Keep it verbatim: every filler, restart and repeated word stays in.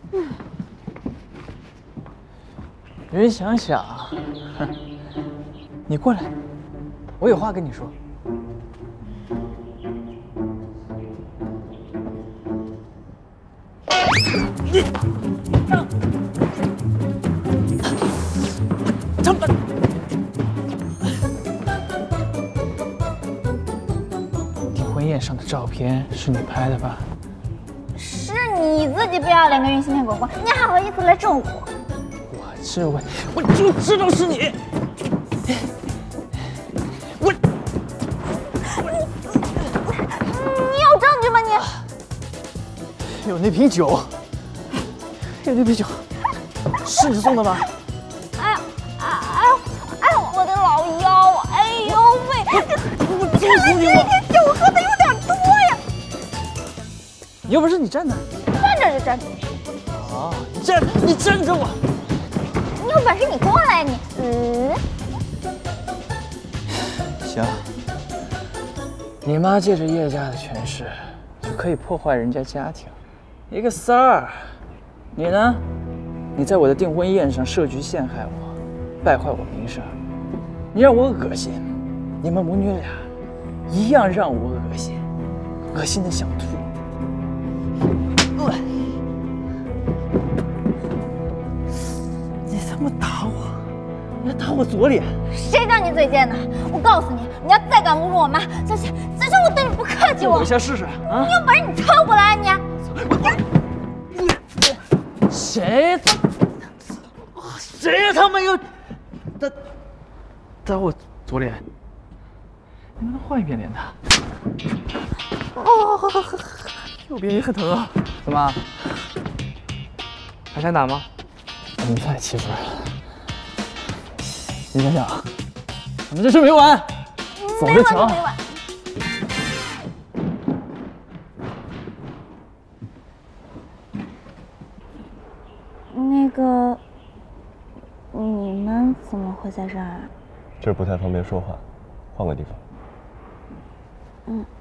云想想，你过来，我有话跟你说。你，他们，订婚宴上的照片是你拍的吧？ 是你自己不要脸跟云芯片狗狗，你还好意思来咒我？ 我质问，我就知道是你。我， 你有证据吗你？ 有那瓶酒，有那瓶酒，是你送的吗？ 哎呀，哎哎哎，我的老腰，哎呦喂！ 我揍死你！ 这瓶酒喝的有点多呀。 有本事你站那。 站着就站着。 啊，你站，你站着我。 你有本事你过来，你嗯。 行，你妈借着叶家的权势，就可以破坏人家家庭。一个三儿，你呢？你在我的订婚宴上设局陷害我，败坏我名声，你让我恶心，你们母女俩一样让我恶心，恶心的想吐。呃、你他妈打我！你还打我左脸！ 谁叫你嘴贱的？我告诉你，你要再敢侮辱我妈，小心，小心我对你不客气！我我一下试试啊！ 你有本事你凑过来，你！ 谁他谁他妈又打打我左脸？你能不能换一边脸的？哦，右边也很疼啊！怎么？还想打吗？你太欺负人了！你想想，我们这事没完，走着瞧。 没完。那个，你们怎么会在这儿啊？ 这儿不太方便说话，换个地方。 嗯。